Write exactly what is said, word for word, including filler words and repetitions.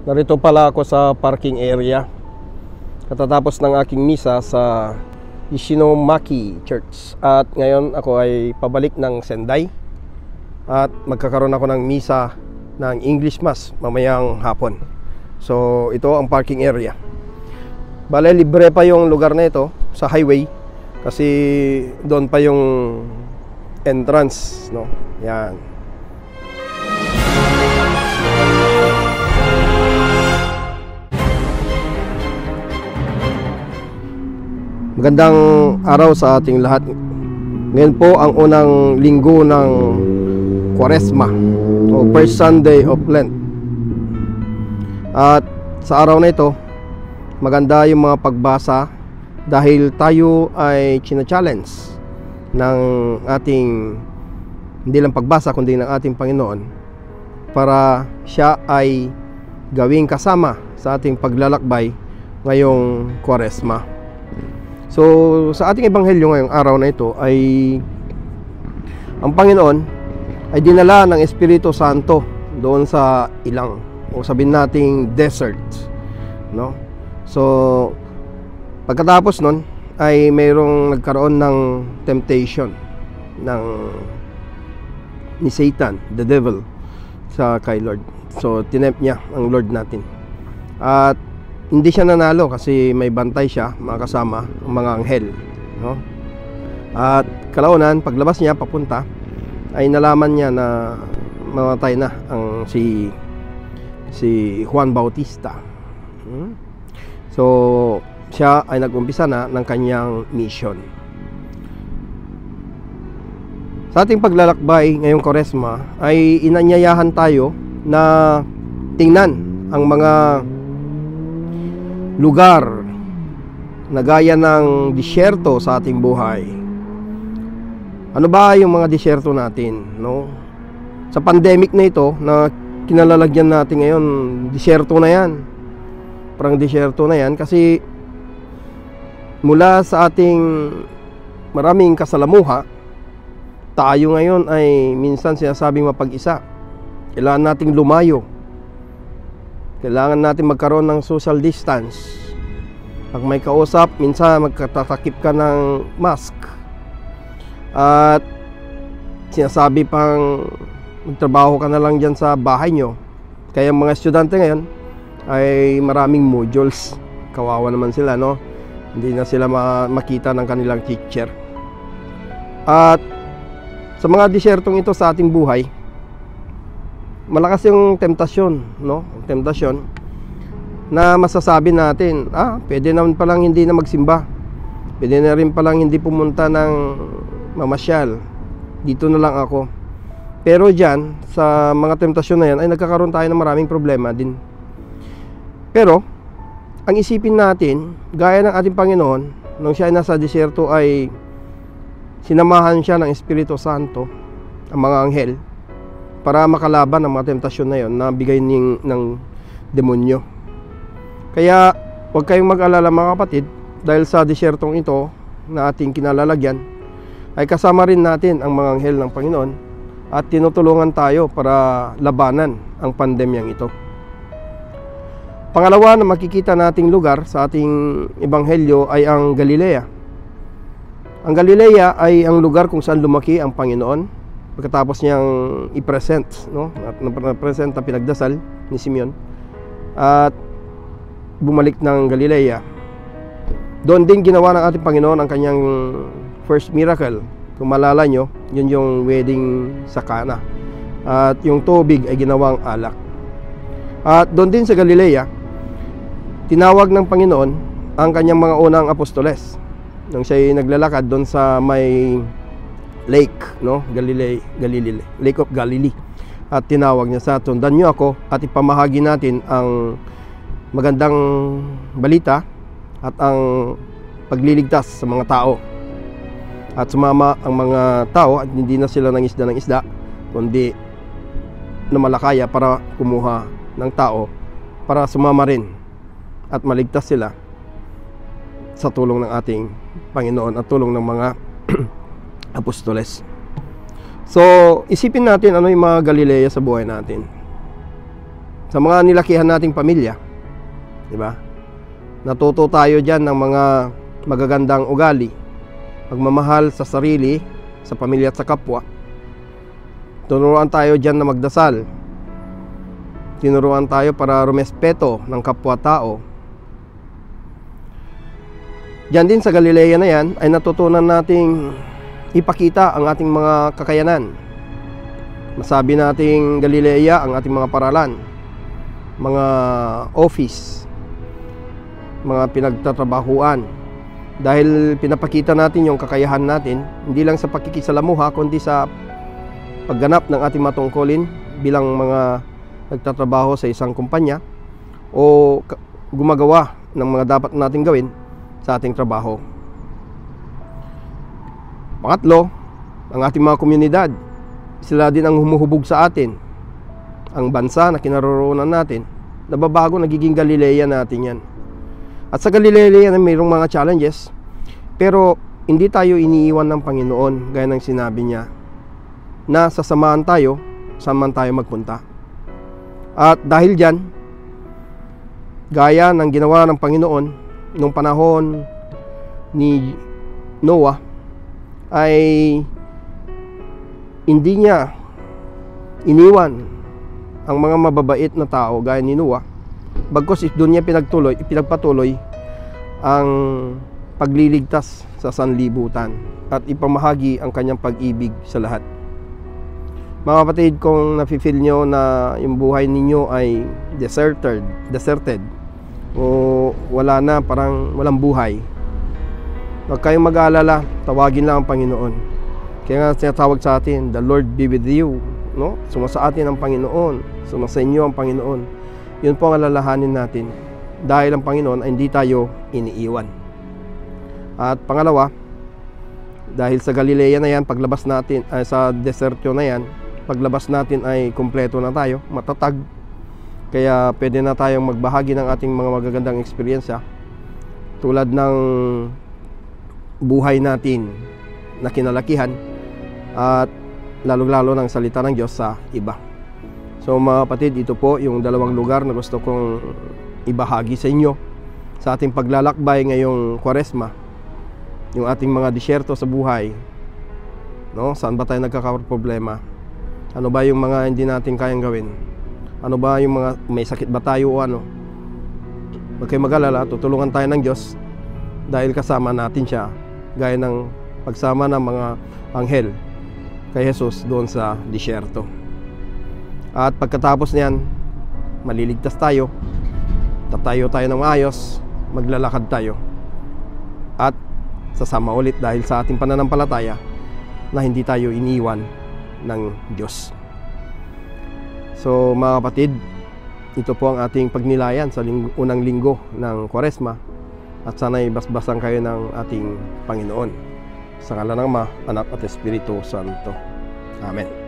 Narito pala ako sa parking area katatapos ng aking misa sa Ishinomaki Church. At ngayon ako ay pabalik ng Sendai at magkakaroon ako ng misa ng English Mass mamayang hapon. So ito ang parking area. Bale, libre pa yung lugar na ito sa highway kasi doon pa yung entrance, no? Yan. Magandang araw sa ating lahat. Ngayon po ang unang linggo ng Quaresma o First Sunday of Lent. At sa araw na ito, maganda yung mga pagbasa dahil tayo ay china-challenge ng ating, hindi lang pagbasa kundi ng ating Panginoon, para siya ay gawing kasama sa ating paglalakbay ngayong Quaresma. So sa ating ebanghelyo ngayong araw na ito ay ang Panginoon ay dinala ng Espiritu Santo doon sa ilang, o sabihin nating desert, no? So pagkatapos nun ay mayroong nagkaroon ng temptation ng ni Satan, the devil, sa kay Lord. So tinempt niya ang Lord natin. At hindi siya nanalo kasi may bantay siya, mga kasama, ang mga anghel, no? At kalaunan, paglabas niya papunta, ay nalaman niya na mamatay na ang si si Juan Bautista. Hmm? So siya ay nag-umpisa na ng kanyang mission. Sa ating paglalakbay ngayong Quaresma ay inanyayahan tayo na tingnan ang mga lugar na gaya ng disyerto sa ating buhay. Ano ba yung mga disyerto natin, no? Sa pandemic na ito na kinalalagyan natin ngayon, disyerto na yan. Parang disyerto na yan kasi mula sa ating maraming kasalamuha, tayo ngayon ay minsan sinasabing mapag-isa. Kailangan nating lumayo. Kailangan natin magkaroon ng social distance. Pag may kausap, minsan magkatatakip ka ng mask. At sinasabi pang magtrabaho ka na lang dyan sa bahay nyo. Kaya mga estudyante ngayon ay maraming modules. Kawawa naman sila, no? Hindi na sila makita ng kanilang teacher. At sa mga disyertong ito sa ating buhay, malakas yung temptasyon, no? Temptasyon na masasabi natin, ah, pwede naman palang hindi na magsimba. Pwede na rin palang hindi pumunta ng mamasyal. Dito na lang ako. Pero dyan, sa mga temptasyon na yan, ay nagkakaroon tayo ng maraming problema din. Pero, ang isipin natin, gaya ng ating Panginoon, nung siya ay nasa disyerto ay sinamahan siya ng Espiritu Santo, ang mga anghel, para makalaban ang mga temptasyon na yon na bigay ng, ng demonyo. Kaya huwag kayong mag-alala mga kapatid, dahil sa disyertong ito na ating kinalalagyan ay kasama rin natin ang mga anghel ng Panginoon at tinutulungan tayo para labanan ang pandemyang ito. Pangalawa na makikita nating lugar sa ating ebanghelyo ay ang Galilea. Ang Galilea ay ang lugar kung saan lumaki ang Panginoon pagkatapos niyang i-present, no? At na-present ang pinagdasal ni Simeon at bumalik ng Galilea. Doon din ginawa ng ating Panginoon ang kanyang first miracle. Kung malala nyo, yun yung wedding sa Cana. At yung tubig ay ginawang alak. At doon din sa Galilea, tinawag ng Panginoon ang kanyang mga unang apostoles nung siya ay naglalakad doon sa may lake, no? Galilee, Galilee, Lake of Galilee. At tinawag niya sa tundan niyo ako at ipamahagi natin ang magandang balita at ang pagliligtas sa mga tao. At sumama ang mga tao at hindi na sila ng isda ng isda, kundi namalakaya para kumuha ng tao para sumama rin at maligtas sila sa tulong ng ating Panginoon at tulong ng mga apostoles. So, isipin natin ano yung mga Galilea sa buhay natin. Sa mga nilakihan nating pamilya, di ba? Natuto tayo diyan ng mga magagandang ugali, pagmamahal sa sarili, sa pamilya at sa kapwa. Tinuruan tayo diyan na magdasal. Tinuruan tayo para rumespeto ng kapwa-tao. Diyan din sa Galilea na yan ay natutunan nating ipakita ang ating mga kakayanan. Masabi nating Galilea ang ating mga paralan, mga office, mga pinagtatrabahuan. Dahil pinapakita natin yung kakayahan natin, hindi lang sa pakikisalamuha, kundi sa pagganap ng ating matungkulin bilang mga nagtatrabaho sa isang kumpanya o gumagawa ng mga dapat nating gawin sa ating trabaho. Pangatlo, ang ating mga komunidad. Sila din ang humuhubog sa atin. Ang bansa na kinaroroonan natin, nababago, nagiging Galilea natin yan. At sa Galilea na mayroong mga challenges, pero hindi tayo iniiwan ng Panginoon, gaya ng sinabi niya, na sasamahan tayo, saan man tayo magpunta. At dahil dyan, gaya ng ginawa ng Panginoon nung panahon ni Noah, ay hindi niya iniwan ang mga mababait na tao gaya ni Noah, bagkus doon niya pinagtuloy, pinagpatuloy ang pagliligtas sa sanlibutan at ipamahagi ang kanyang pag-ibig sa lahat. Mga kapatid, kung nafe-feel nyo na yung buhay ninyo ay deserted, deserted o wala na, parang walang buhay, huwag kayong mag-aalala, tawagin lang ang Panginoon. Kaya nga sinatawag sa atin, the Lord be with you, no? Sumasa atin ang Panginoon, sumasa inyo ang Panginoon. Yun po ang alalahanin natin, dahil ang Panginoon ay hindi tayo iniiwan. At pangalawa, dahil sa Galilea na yan, paglabas natin, ay sa desertyo na yan, paglabas natin ay kumpleto na tayo, matatag. Kaya pwede na tayong magbahagi ng ating mga magagandang eksperyensya, tulad ng buhay natin na kinalakihan, at lalong-lalo ng salita ng Diyos sa iba. So mga kapatid, ito po yung dalawang lugar na gusto kong ibahagi sa inyo sa ating paglalakbay ngayong Kwaresma, yung ating mga disyerto sa buhay, no? Saan ba tayo nagkakaproblema? Ano ba yung mga hindi natin kayang gawin? Ano ba yung mga may sakit ba tayo o ano? Huwag kayong mag-alala, tutulungan tayo ng Diyos dahil kasama natin siya, gaya ng pagsama ng mga anghel kay Jesus doon sa disyerto. At pagkatapos niyan, maliligtas tayo, tatayo tayo ng maayos, maglalakad tayo, at sasama ulit dahil sa ating pananampalataya na hindi tayo iniwan ng Diyos. So mga kapatid, ito po ang ating pagnilayan sa ling- unang linggo ng Kwaresma, at sana'y basbasan kayo ng ating Panginoon. Sa ngalan ng Ama, Anak at Espiritu Santo. Amen.